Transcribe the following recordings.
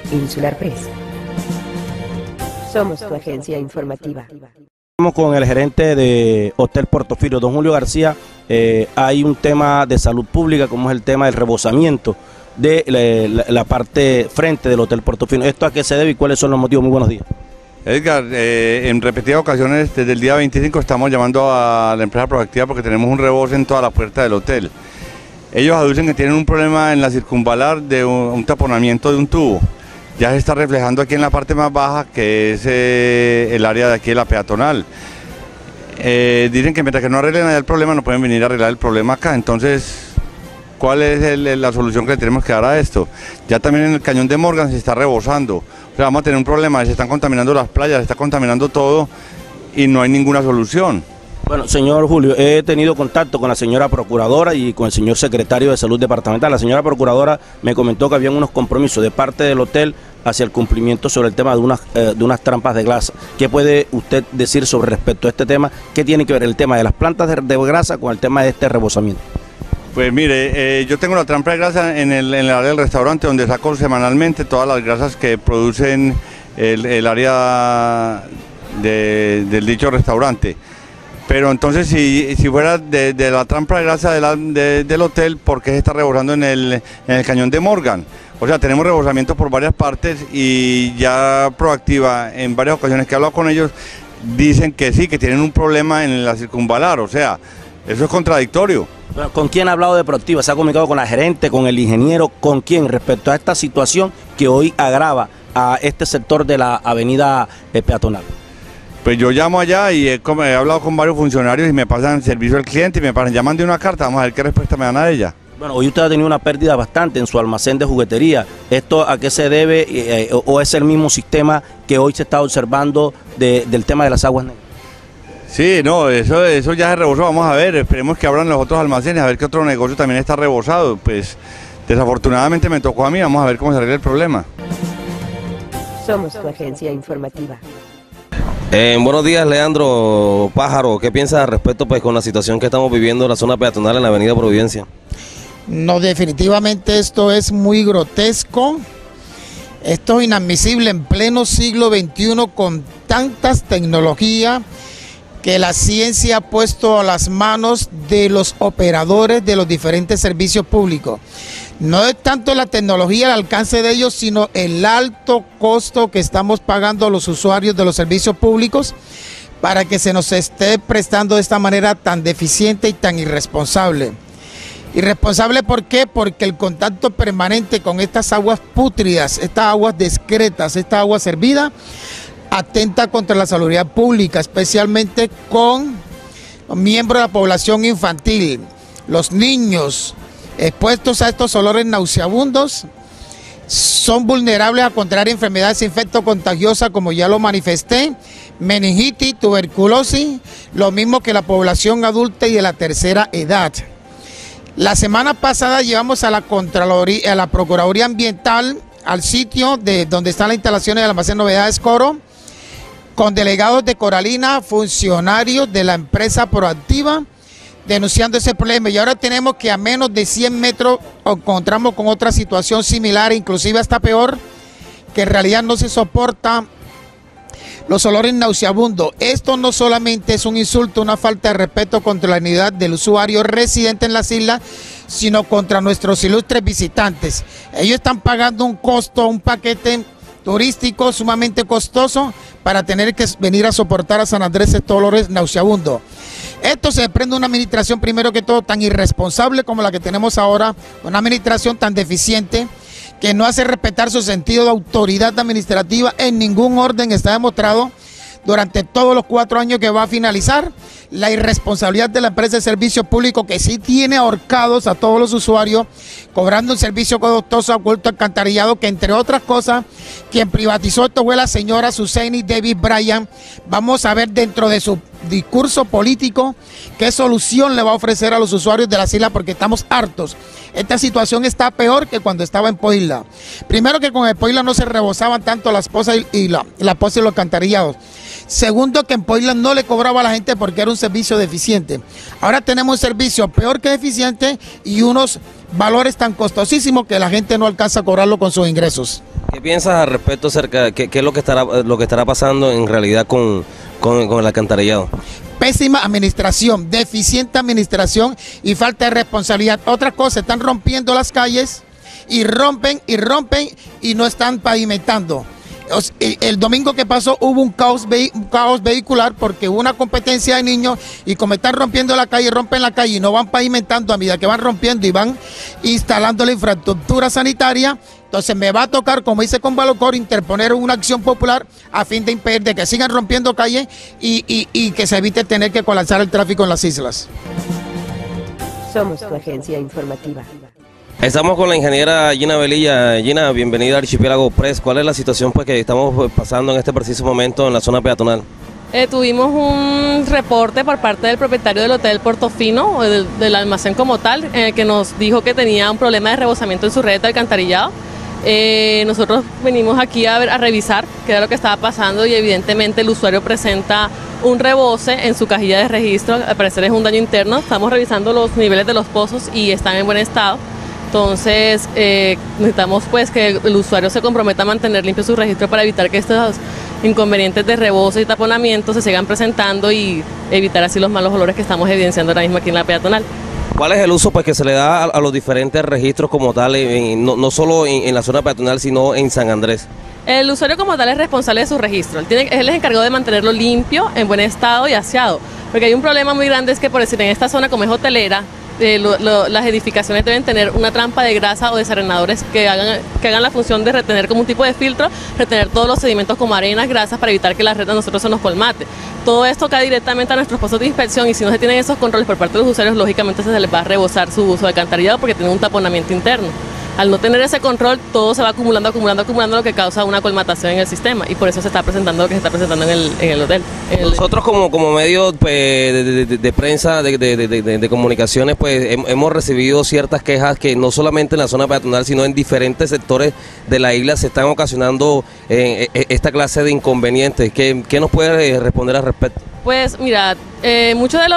Insular Press. Somos tu agencia informativa. Estamos con el gerente de Hotel Portofino, don Julio García. Hay un tema de salud pública, como es el tema del rebosamiento de la parte frente del Hotel Portofino. ¿Esto a qué se debe y cuáles son los motivos? Muy buenos días. Edgar, en repetidas ocasiones desde el día 25 estamos llamando a la empresa Proactiva porque tenemos un rebose en toda la puerta del hotel. Ellos aducen que tienen un problema en la circunvalar de un taponamiento de un tubo. Ya se está reflejando aquí en la parte más baja, que es el área de aquí de la peatonal. Dicen que mientras que no arreglen allá el problema, no pueden venir a arreglar el problema acá. Entonces, ¿cuál es la solución que le tenemos que dar a esto? Ya también en el cañón de Morgan se está rebosando. O sea, vamos a tener un problema, se están contaminando las playas, se está contaminando todo y no hay ninguna solución. Bueno, señor Julio, he tenido contacto con la señora procuradora y con el señor secretario de Salud Departamental. La señora procuradora me comentó que habían unos compromisos de parte del hotel hacia el cumplimiento sobre el tema de unas trampas de grasa. ¿Qué puede usted decir sobre respecto a este tema? ¿Qué tiene que ver el tema de las plantas de grasa con el tema de este rebosamiento? Pues mire, yo tengo una trampa de grasa en el área del restaurante donde saco semanalmente todas las grasas que producen el área del dicho restaurante. Pero entonces si fuera de la trampa de grasa del hotel, ¿por qué se está rebosando en el cañón de Morgan? O sea, tenemos rebosamiento por varias partes y ya Proactiva, en varias ocasiones que he hablado con ellos, dicen que sí, que tienen un problema en la circunvalar. O sea, eso es contradictorio. ¿Con quién ha hablado de Proactiva? ¿Se ha comunicado con la gerente, con el ingeniero? ¿Con quién respecto a esta situación que hoy agrava a este sector de la avenida peatonal? Pues yo llamo allá y he hablado con varios funcionarios y me pasan servicio al cliente y me pasan, llaman de una carta, vamos a ver qué respuesta me dan a ella. Bueno, hoy usted ha tenido una pérdida bastante en su almacén de juguetería. ¿Esto a qué se debe o es el mismo sistema que hoy se está observando del tema de las aguas negras? Sí, no, eso ya se rebosó, vamos a ver, esperemos que abran los otros almacenes, a ver qué otro negocio también está rebosado. Pues desafortunadamente me tocó a mí, vamos a ver cómo se arregla el problema. Somos tu agencia informativa. Buenos días, Leandro Pájaro. ¿Qué piensas al respecto con la situación que estamos viviendo en la zona peatonal en la avenida Providencia? No, definitivamente esto es muy grotesco. Esto es inadmisible en pleno siglo XXI con tantas tecnologías que la ciencia ha puesto a las manos de los operadores de los diferentes servicios públicos. No es tanto la tecnología al alcance de ellos, sino el alto costo que estamos pagando a los usuarios de los servicios públicos para que se nos esté prestando de esta manera tan deficiente y tan irresponsable. ¿Irresponsable por qué? Porque el contacto permanente con estas aguas pútridas, estas aguas discretas, esta agua servida, atenta contra la salud pública, especialmente con miembros de la población infantil, los niños expuestos a estos olores nauseabundos son vulnerables a contraer enfermedades infectocontagiosas, como ya lo manifesté, meningitis, tuberculosis, lo mismo que la población adulta y de la tercera edad. La semana pasada llevamos a la Contraloría, a la Procuraduría Ambiental, al sitio donde están las instalaciones del almacén Novedades Coro, con delegados de Coralina, funcionarios de la empresa Proactiva, denunciando ese problema. Y ahora tenemos que a menos de 100 metros encontramos con otra situación similar, inclusive hasta peor, que en realidad no se soporta los olores nauseabundos. Esto no solamente es un insulto, una falta de respeto contra la dignidad del usuario residente en las islas, sino contra nuestros ilustres visitantes. Ellos están pagando un costo, un paquete turístico sumamente costoso para tener que venir a soportar a San Andrés estos olores nauseabundos. Esto se desprende de una administración, primero que todo, tan irresponsable como la que tenemos ahora, una administración tan deficiente que no hace respetar su sentido de autoridad administrativa en ningún orden. Está demostrado durante todos los 4 años que va a finalizar, la irresponsabilidad de la empresa de servicios públicos, que sí tiene ahorcados a todos los usuarios, cobrando un servicio costoso, oculto, alcantarillado, que entre otras cosas, quien privatizó esto fue la señora Suseni David Bryan. Vamos a ver dentro de su discurso político qué solución le va a ofrecer a los usuarios de las islas, porque estamos hartos. Esta situación está peor que cuando estaba en Poisla. Primero, que con el Poisla no se rebosaban tanto las pozas y los alcantarillados, Segundo, que en Poitlas no le cobraba a la gente porque era un servicio deficiente. Ahora tenemos un servicio peor que deficiente y unos valores tan costosísimos que la gente no alcanza a cobrarlo con sus ingresos. ¿Qué piensas al respecto acerca de qué es lo que estará pasando en realidad con el alcantarillado? Pésima administración, deficiente administración y falta de responsabilidad. Otra cosa, están rompiendo las calles y rompen y no están pavimentando. El domingo que pasó hubo un caos vehicular porque hubo una competencia de niños y como están rompiendo la calle, rompen la calle y no van pavimentando a medida que van rompiendo y van instalando la infraestructura sanitaria. Entonces me va a tocar, como hice con Valocor, interponer una acción popular a fin de impedir de que sigan rompiendo calles y que se evite tener que colapsar el tráfico en las islas. Somos tu agencia informativa. Estamos con la ingeniera Gina Velilla. Gina, bienvenida a Archipiélago Press. ¿Cuál es la situación que estamos pasando en este preciso momento en la zona peatonal? Tuvimos un reporte por parte del propietario del Hotel Portofino, o del almacén como tal, que nos dijo que tenía un problema de rebosamiento en su red de alcantarillado. Nosotros venimos aquí a revisar qué era lo que estaba pasando y evidentemente el usuario presenta un rebose en su cajilla de registro. Al parecer es un daño interno. Estamos revisando los niveles de los pozos y están en buen estado. Entonces necesitamos pues que el usuario se comprometa a mantener limpio su registro para evitar que estos inconvenientes de rebose y taponamiento se sigan presentando y evitar así los malos olores que estamos evidenciando ahora mismo aquí en la peatonal. ¿Cuál es el uso pues que se le da a los diferentes registros como tal, no solo en la zona peatonal, sino en San Andrés? El usuario como tal es responsable de su registro. Él es encargado de mantenerlo limpio, en buen estado y aseado. Porque hay un problema muy grande, es que por decir en esta zona como es hotelera, las edificaciones deben tener una trampa de grasa o desarenadores que hagan la función de retener como un tipo de filtro, retener todos los sedimentos como arenas, grasas para evitar que la red de nosotros se nos colmate. Todo esto cae directamente a nuestros pozos de inspección y si no se tienen esos controles por parte de los usuarios, lógicamente se les va a rebosar su uso de alcantarillado porque tiene un taponamiento interno. Al no tener ese control, todo se va acumulando, lo que causa una colmatación en el sistema y por eso se está presentando lo que se está presentando en el hotel. Nosotros como medio pues, de prensa, de comunicaciones, pues hemos recibido ciertas quejas que no solamente en la zona peatonal, sino en diferentes sectores de la isla se están ocasionando esta clase de inconvenientes. ¿Qué nos puede responder al respecto? Pues mira, mucho de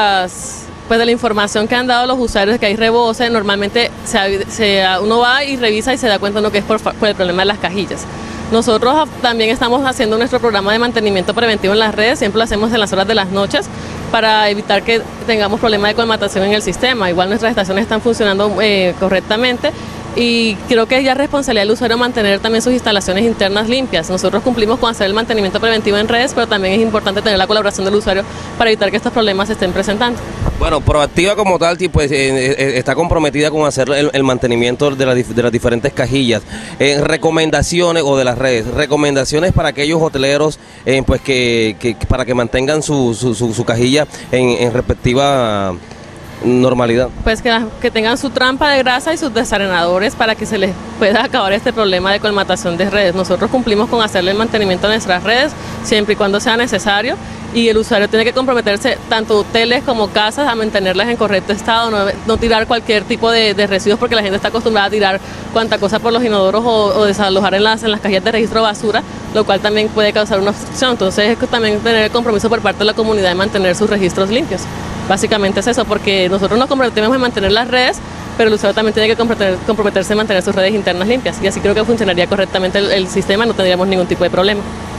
la información que han dado los usuarios de que hay rebose, normalmente uno va y revisa y se da cuenta de lo que es por el problema de las cajillas. Nosotros también estamos haciendo nuestro programa de mantenimiento preventivo en las redes, siempre lo hacemos en las horas de las noches para evitar que tengamos problemas de colmatación en el sistema. Igual nuestras estaciones están funcionando correctamente y creo que es ya responsabilidad del usuario mantener también sus instalaciones internas limpias. Nosotros cumplimos con hacer el mantenimiento preventivo en redes, pero también es importante tener la colaboración del usuario para evitar que estos problemas se estén presentando. Bueno, Proactiva como tal pues, está comprometida con hacer el mantenimiento de las diferentes cajillas. Recomendaciones o de las redes, recomendaciones para aquellos hoteleros pues para que mantengan su cajilla en respectiva normalidad. Pues que tengan su trampa de grasa y sus desarenadores para que se les pueda acabar este problema de colmatación de redes. Nosotros cumplimos con hacerle el mantenimiento de nuestras redes siempre y cuando sea necesario y el usuario tiene que comprometerse, tanto hoteles como casas, a mantenerlas en correcto estado, no tirar cualquier tipo de residuos porque la gente está acostumbrada a tirar cuanta cosa por los inodoros o desalojar en las cajas de registro de basura, lo cual también puede causar una obstrucción. Entonces es también tener el compromiso por parte de la comunidad de mantener sus registros limpios. Básicamente es eso, porque nosotros nos comprometemos en mantener las redes, pero el usuario también tiene que comprometerse en mantener sus redes internas limpias y así creo que funcionaría correctamente el sistema, no tendríamos ningún tipo de problema.